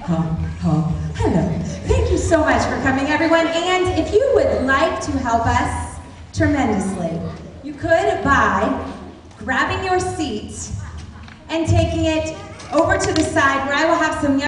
Hello. Thank you so much for coming, everyone. And if you would like to help us tremendously, you could by grabbing your seat and taking it over to the side where I will have some young